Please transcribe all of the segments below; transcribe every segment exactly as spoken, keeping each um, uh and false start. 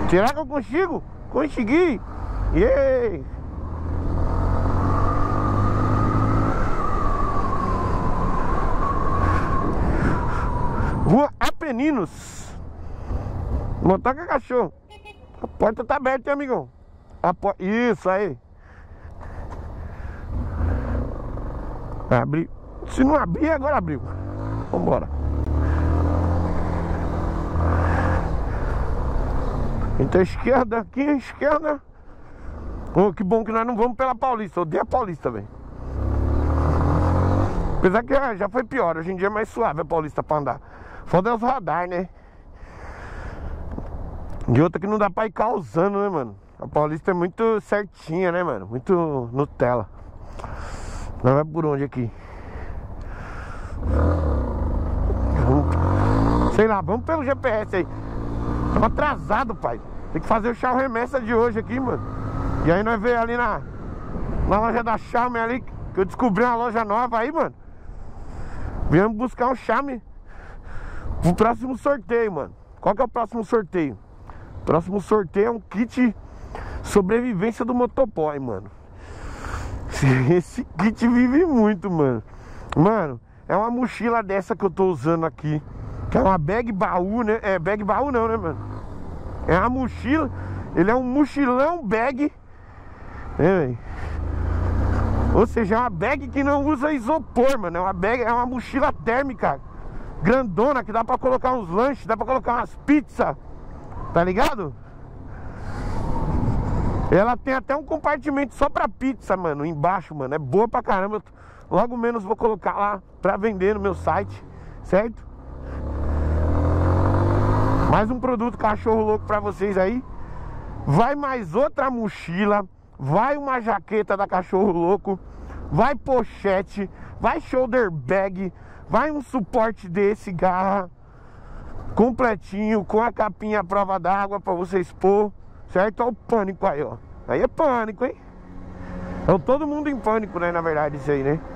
Será que eu consigo? Consegui! Yeah! Rua Apeninos. Motoca cachorro. A porta tá aberta, hein, amigão? A por... Isso aí. Abri. Se não abrir, agora abriu. Vambora. Então, esquerda, aqui à esquerda. Oh, que bom que nós não vamos pela Paulista. Eu odeio a Paulista, velho. Apesar que já, já foi pior. Hoje em dia é mais suave a Paulista pra andar. Foda é os radar, né? E outra que não dá pra ir causando, né, mano? A Paulista é muito certinha, né, mano? Muito Nutella. Nós vai por onde aqui? Vamos... Sei lá, vamos pelo G P S aí. Tamo atrasado, pai. Tem que fazer o chá remessa de hoje aqui, mano. E aí nós veio ali na, na loja da Charme ali, que eu descobri uma loja nova aí, mano. Viemos buscar um Charme pro próximo sorteio, mano. Qual que é o próximo sorteio? O próximo sorteio é um kit sobrevivência do motoboy, mano. Esse kit vive muito, mano. Mano, é uma mochila dessa que eu tô usando aqui, que é uma bag baú, né? É, bag baú não, né, mano? É uma mochila. Ele é um mochilão bag, é, ou seja, é uma bag que não usa isopor, mano. É uma bag, é uma mochila térmica grandona, que dá pra colocar uns lanches, dá pra colocar umas pizzas, tá ligado? Ela tem até um compartimento só pra pizza, mano, embaixo, mano. É boa pra caramba. Eu, logo menos vou colocar lá pra vender no meu site, certo? Mais um produto cachorro louco pra vocês aí. Vai mais outra mochila. Vai uma jaqueta da cachorro louco. Vai pochete. Vai shoulder bag. Vai um suporte desse, garra completinho, com a capinha à prova d'água pra vocês pôr, certo? Olha o pânico aí, ó. Aí é pânico, hein? É todo mundo em pânico, né? Na verdade, isso aí, né?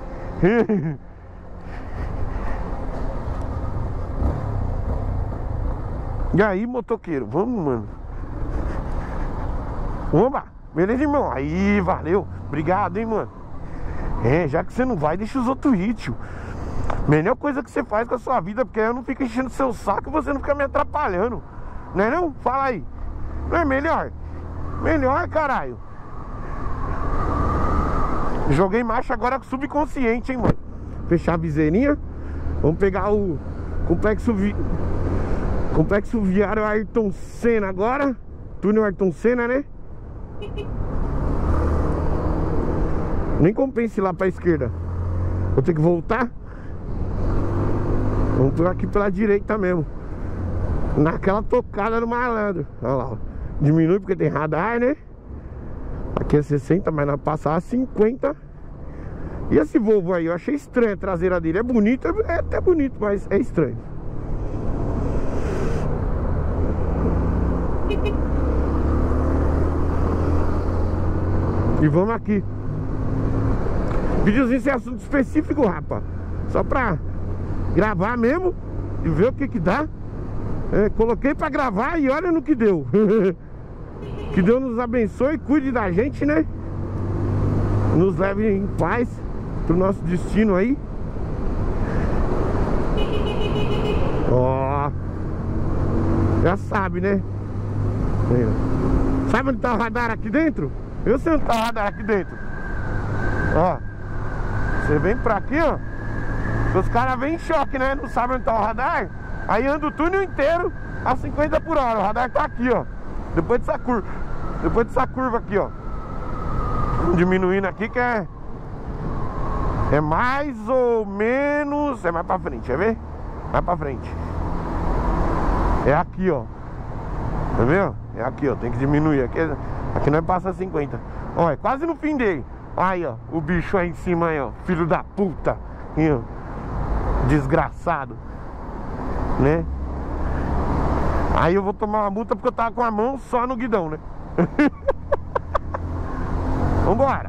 E aí, motoqueiro? Vamos, mano. Oba! Beleza, irmão? Aí, valeu. Obrigado, hein, mano. É, já que você não vai, deixa os outros ir, tio. Melhor coisa que você faz com a sua vida, porque aí eu não fico enchendo seu saco e você não fica me atrapalhando. Não é não? Fala aí. Não é melhor? Melhor, caralho. Joguei marcha agora com subconsciente, hein, mano. Fechar a viseirinha. Vamos pegar o complexo vi... Complexo viário Ayrton Senna agora. Túnel Ayrton Senna, né? Nem compensa ir lá pra esquerda. Vou ter que voltar. Vamos por aqui pela direita mesmo. Naquela tocada do malandro. Olha lá, ó. Diminui porque tem radar, né? Aqui é sessenta, mas nós passar a cinquenta. E esse Volvo aí, eu achei estranho a traseira dele. É bonito, é até bonito, mas é estranho. E vamos aqui. Videozinho sem assunto específico, rapaz. Só pra gravar mesmo e ver o que que dá. É, coloquei pra gravar e olha no que deu. Que Deus nos abençoe, cuide da gente, né? Nos leve em paz pro nosso destino aí. Ó, já sabe, né? É. Sabe onde tá o radar aqui dentro? Eu sei onde tá o radar aqui dentro. Ó, você vem pra aqui, ó. Os caras vêm em choque, né? Não sabem onde tá o radar. Aí anda o túnel inteiro a cinquenta por hora. O radar tá aqui, ó. Depois dessa curva. Depois dessa curva aqui, ó. Diminuindo aqui que é... É mais ou menos... É mais pra frente, quer ver? Mais pra frente. É aqui, ó. Tá vendo? É aqui, ó. Tem que diminuir. Aqui, aqui nós passa cinquenta. Ó, é quase no fim dele. Aí, ó. O bicho aí em cima aí, ó. Filho da puta. Aí, ó. Desgraçado. Né? Aí eu vou tomar uma multa porque eu tava com a mão só no guidão, né? Vambora.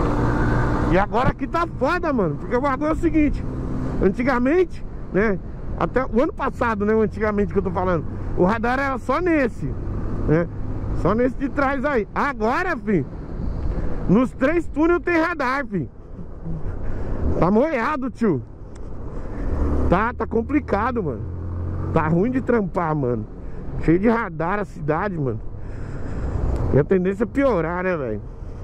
E agora aqui tá foda, mano. Porque o bagulho é o seguinte. Antigamente, né? Até o ano passado, né? Antigamente que eu tô falando. O radar era só nesse, né? Só nesse de trás aí. Agora, filho, nos três túneis tem radar, filho. Tá molhado, tio. Tá, tá complicado, mano. Tá ruim de trampar, mano. Cheio de radar a cidade, mano. E a tendência é piorar, né, velho?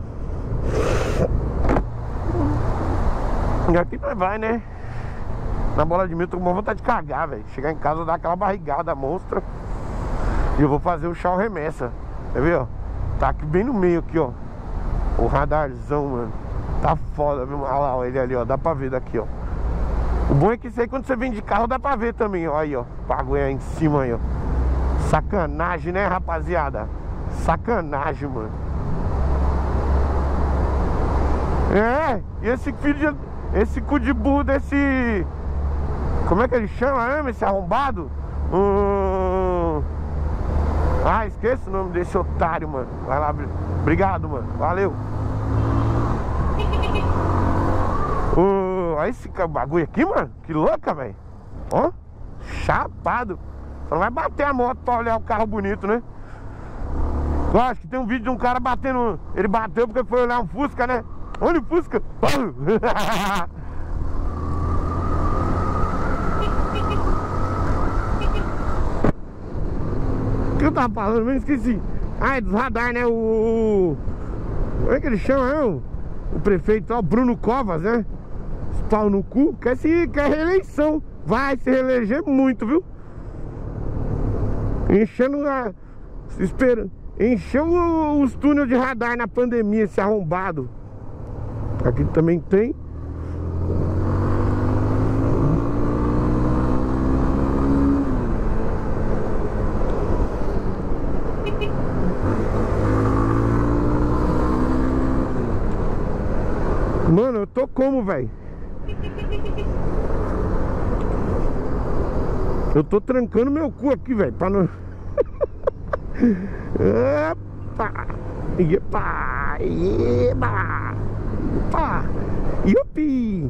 E aqui nós vai, né? Na bola de mil, tô com uma vontade de cagar, velho. Chegar em casa, dar aquela barrigada monstra. E eu vou fazer o chau remessa. Quer ver, ó? Tá aqui bem no meio aqui, ó. O radarzão, mano. Tá foda, viu? Olha lá, ó, ele ali, ó. Dá pra ver daqui, ó. O bom é que isso aí, quando você vem de carro, dá pra ver também, ó. Aí, ó. Bagulho aí em cima, aí, ó. Sacanagem, né, rapaziada? Sacanagem, mano. É, e esse filho de... Esse cu de burro desse... Como é que ele chama, né? Esse arrombado? Hum... Ah, esqueço o nome desse otário, mano. Vai lá, obrigado, mano. Valeu. Uh, olha esse bagulho aqui, mano. Que louca, velho. Ó, chapado. Só não vai bater a moto pra olhar o carro bonito, né? Eu acho que tem um vídeo de um cara batendo. Ele bateu porque foi olhar um Fusca, né? Olha o Fusca. O que eu tava falando? Eu esqueci. Ah, é dos radar, né? O... Como é que ele chama, né? O, o prefeito, ó, Bruno Covas, né? Pau no cu. Quer, se... Quer reeleição. Vai se reeleger muito, viu? Enchendo a... Esperando. Encheu os túneis de radar na pandemia, esse arrombado. Aqui também tem. Mano, eu tô como, velho? Eu tô trancando meu cu aqui, velho, pra não... Epa! Epa! Eba! Opa! Yupi!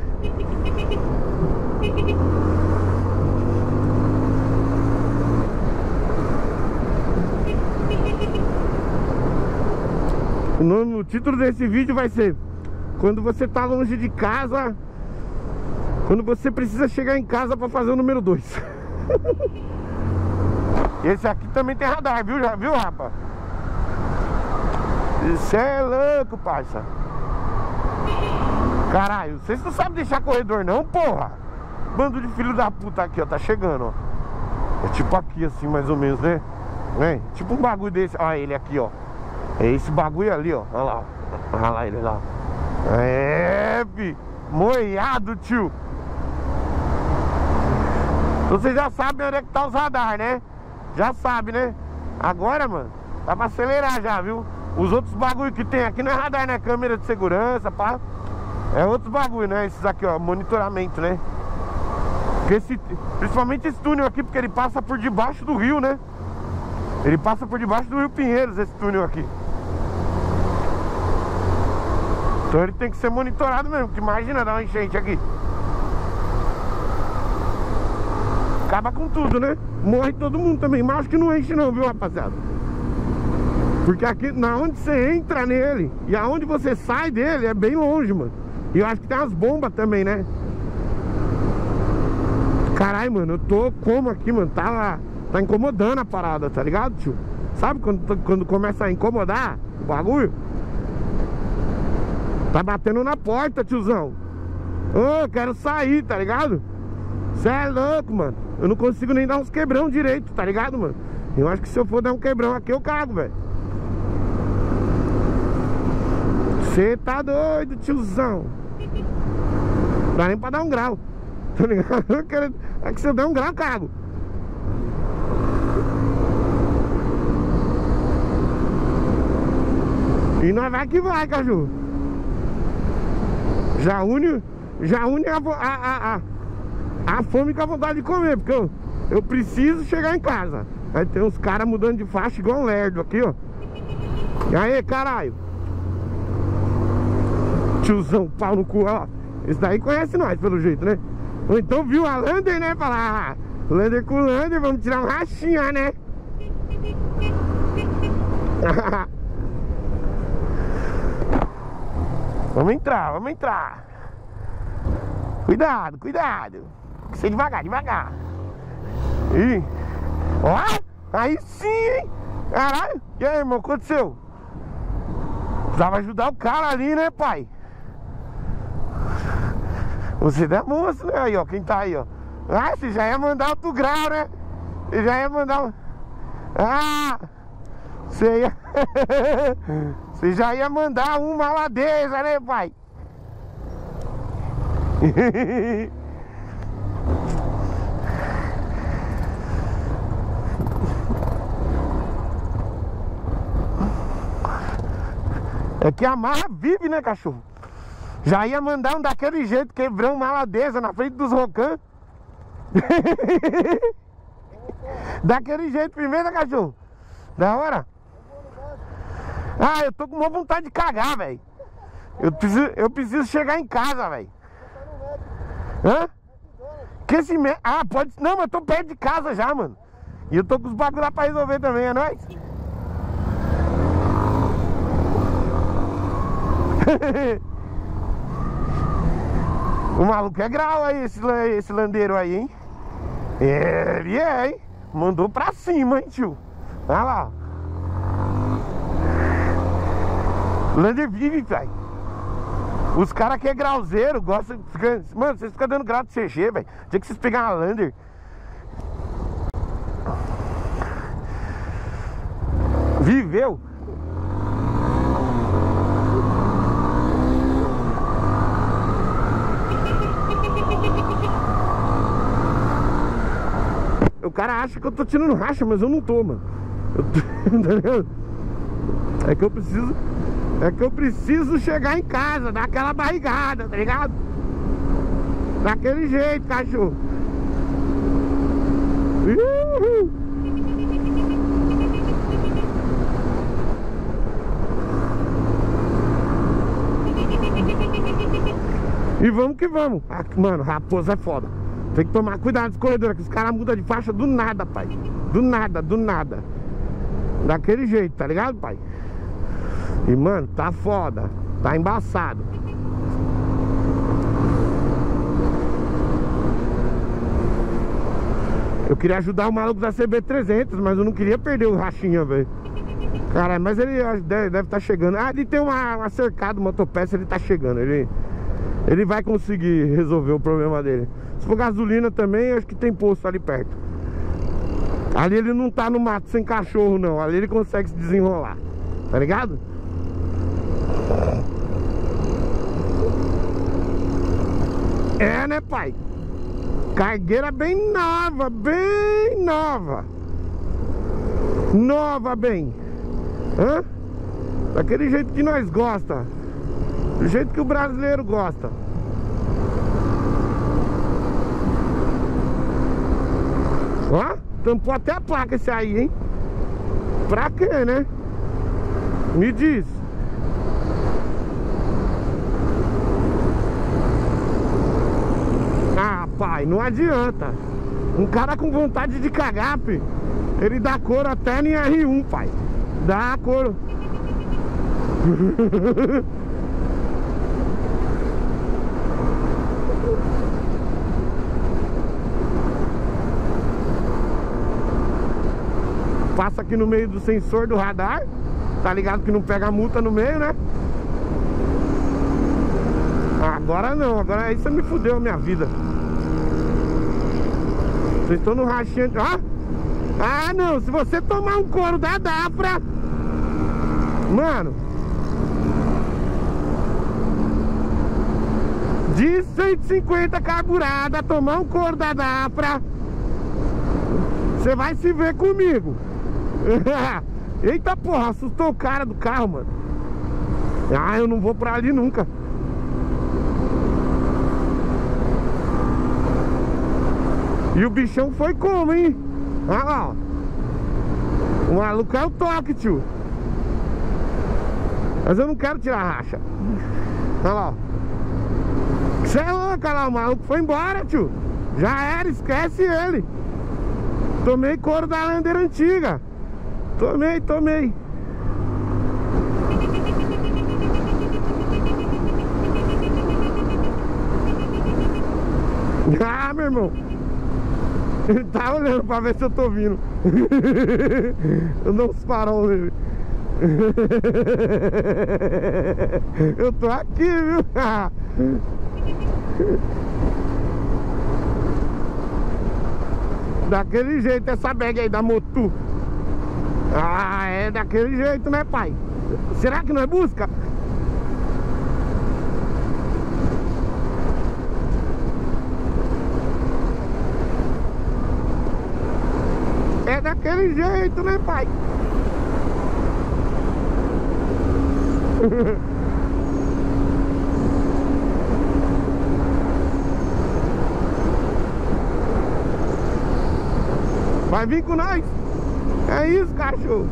O nome, o título desse vídeo vai ser: quando você tá longe de casa, quando você precisa chegar em casa pra fazer o número dois. Esse aqui também tem radar, viu, já viu, rapaz? Isso é louco, parça. Caralho, vocês não sabem deixar corredor não, porra. Bando de filho da puta aqui, ó, tá chegando, ó. É tipo aqui assim, mais ou menos, né? É, tipo um bagulho desse. Olha ele aqui, ó. É esse bagulho ali, ó. Olha lá, ó. Olha lá ele lá. É, fi. Moiado, tio. Então vocês já sabem onde é que tá os radar, né? Já sabe, né? Agora, mano, dá pra acelerar já, viu? Os outros bagulho que tem aqui não é radar, né? Câmera de segurança, pá. É outros bagulho, né? Esses aqui, ó, monitoramento, né? Porque esse, principalmente esse túnel aqui, porque ele passa por debaixo do rio, né? Ele passa por debaixo do Rio Pinheiros, esse túnel aqui. Então ele tem que ser monitorado mesmo, porque imagina dar uma enchente aqui. Acaba com tudo, né? Morre todo mundo também. Mas acho que não enche não, viu, rapaziada? Porque aqui, na onde você entra nele e aonde você sai dele é bem longe, mano. E eu acho que tem umas bombas também, né? Caralho, mano, eu tô como aqui, mano? Tá, tá incomodando a parada, tá ligado, tio? Sabe quando, quando começa a incomodar o bagulho? Tá batendo na porta, tiozão. Ô, oh, quero sair, tá ligado? Cê é louco, mano. Eu não consigo nem dar uns quebrão direito, tá ligado, mano? Eu acho que se eu for dar um quebrão aqui, eu cago, velho. Cê tá doido, tiozão. Não dá nem pra dar um grau, tá ligado? É que se eu der um grau, eu cago. E nós vai que vai, caju. Já une, já une a, a, a, a fome com a vontade de comer, porque eu, eu preciso chegar em casa. Aí tem uns caras mudando de faixa igual um lerdo aqui, ó. E aí, caralho? Tiozão, pau no cu, ó. Esse daí conhece nós, pelo jeito, né? Ou então viu a Lander, né? Falar, ah, Lander com Lander, vamos tirar um rachinha, né? Vamos entrar, vamos entrar. Cuidado, cuidado. Você devagar, devagar. Ih. Ó, aí sim, hein? Caralho. E aí, irmão, o que aconteceu? Precisava ajudar o cara ali, né, pai? Você é moço, né? Aí, ó, quem tá aí, ó. Ah, você já ia mandar outro grau, né? Você já ia mandar um... Ah! Você ia... Você já ia mandar uma maladeza, né, pai? É que a marra vive, né, cachorro? Já ia mandar um daquele jeito, quebrando uma maladeza na frente dos Rocan. Daquele jeito primeiro, né, cachorro? Da hora? Ah, eu tô com uma vontade de cagar, velho. Eu preciso, eu preciso chegar em casa, velho. Hã? Que esse me... Ah, pode... Não, mas eu tô perto de casa já, mano. E eu tô com os bagulho lá pra resolver também, é nóis? O maluco é grau aí, esse, esse landeiro aí, hein? Ele é, hein? Mandou pra cima, hein, tio? Olha lá. Lander vive, pai. Os caras que é grauzeiro gostam de ficar... Mano, vocês ficam dando grau de C G, velho. Tinha que vocês pegar uma Lander. Viveu. O cara acha que eu tô tirando racha, mas eu não tô, mano. Eu tô... É que eu preciso... É que eu preciso chegar em casa, dar aquela barrigada, tá ligado? Daquele jeito, cachorro. Uhul. E vamos que vamos. Ah, mano, raposa é foda. Tem que tomar cuidado nos corredores, que os caras mudam de faixa do nada, pai. Do nada, do nada. Daquele jeito, tá ligado, pai? E, mano, tá foda. Tá embaçado. Eu queria ajudar o maluco da C B trezentos, mas eu não queria perder o rachinha, velho. Caralho, mas ele deve estar tá chegando. Ah, ele tem uma, uma cercada, uma motopeça, ele tá chegando. Ele, ele vai conseguir resolver o problema dele. Se for gasolina também, acho que tem posto ali perto. Ali ele não tá no mato sem cachorro, não. Ali ele consegue se desenrolar. Tá ligado? É, né, pai? Cargueira bem nova, bem nova. Nova, bem. Hã? Daquele jeito que nós gosta. Do jeito que o brasileiro gosta. Ó, tampou até a placa esse aí, hein? Pra quê, né? Me diz. Ah, pai, não adianta. Um cara com vontade de cagar, pi, ele dá couro até em R um, pai. Dá couro. Passa aqui no meio do sensor do radar. Tá ligado que não pega a multa no meio, né? Agora não, agora aí você me fudeu a minha vida. Vocês estão no rachinho. Ó! Ah, não, se você tomar um couro da Dafra, mano, de cento e cinquenta carburada, tomar um couro da Dafra, você vai se ver comigo. Eita porra, assustou o cara do carro, mano. Ah, eu não vou pra ali nunca. E o bichão foi como, hein? Olha lá, ó. O maluco é o toque, tio. Mas eu não quero tirar racha. Olha lá, ó. Você é louco, lá, o maluco foi embora, tio. Já era, esquece ele. Tomei couro da landeira antiga. Tomei, tomei. Ah, meu irmão. Ele tá olhando pra ver se eu tô vindo. Eu dou uns farol nele. Eu tô aqui, viu? Daquele jeito essa bag aí da Motu. Ah, é daquele jeito, né, pai? Será que não é busca? É daquele jeito, né, pai? Vai vir com nós. É isso, cachorro.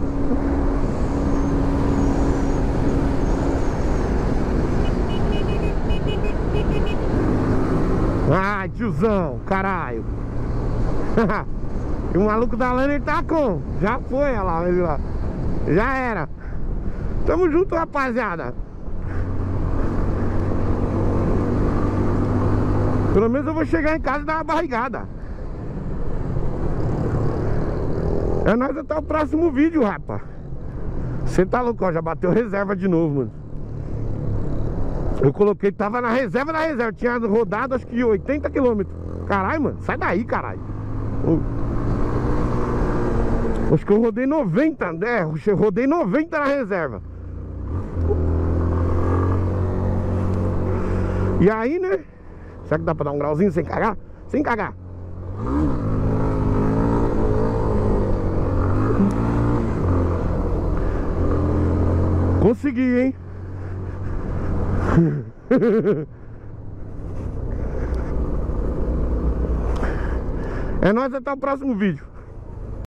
Ai, tiozão, caralho. E o maluco da lana, ele tá com. Já foi, olha lá, ele lá. Já era. Tamo junto, rapaziada. Pelo menos eu vou chegar em casa e dar uma barrigada. É nóis até o próximo vídeo, rapaz. Você tá louco, ó, já bateu reserva de novo, mano. Eu coloquei, tava na reserva da reserva. Tinha rodado acho que oitenta quilômetros. Caralho, mano, sai daí, caralho. Acho que eu rodei noventa. É, eu rodei noventa na reserva. E aí, né? Será que dá pra dar um grauzinho sem cagar? Sem cagar. Consegui, hein? É nóis até o próximo vídeo.